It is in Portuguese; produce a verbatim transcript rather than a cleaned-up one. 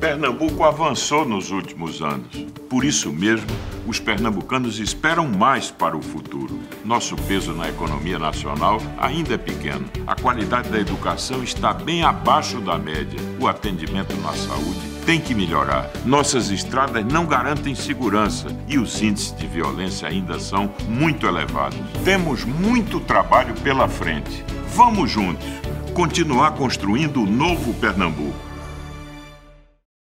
Pernambuco avançou nos últimos anos. Por isso mesmo, os pernambucanos esperam mais para o futuro. Nosso peso na economia nacional ainda é pequeno. A qualidade da educação está bem abaixo da média. O atendimento na saúde tem que melhorar. Nossas estradas não garantem segurança e os índices de violência ainda são muito elevados. Temos muito trabalho pela frente. Vamos juntos continuar construindo o novo Pernambuco.